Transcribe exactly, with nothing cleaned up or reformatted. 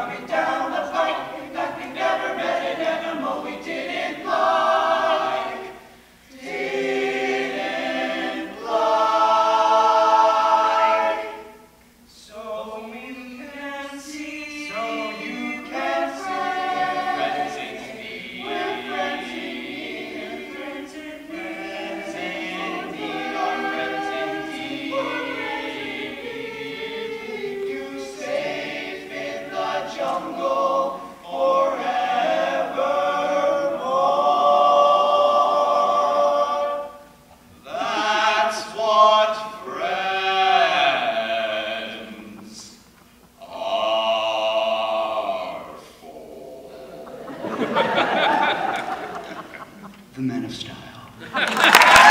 coming down the pike that we never met an animal we didn't like. Didn't like. So you can see, so you can see, friends in need, we're friends in need, friends in need, friends in need, our friends indeed. You safe in the jungle forevermore. That's what friends are for. The Men of Style.